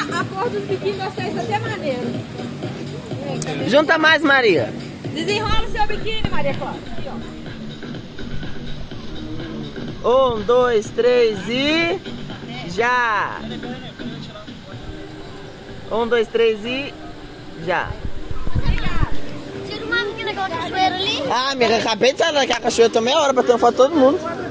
A cor dos biquíni de vocês tá até maneiro. Junta mais, Maria. Desenrola o seu biquíni, Maria Clara. Aqui, ó. 1, 2, 3 e... já! 1, 2, 3 e... já! Tira uma menina naquela cachoeira ali. Ah, amiga, acabei de sair daquela cachoeira, tomei a hora pra ter uma foto de todo mundo.